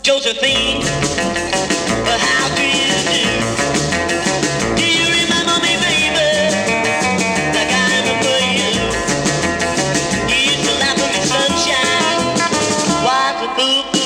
Josephine, how do you do? Do you remember me, baby, like I remember you? You used to laugh at me, sunshine, wipe the boot.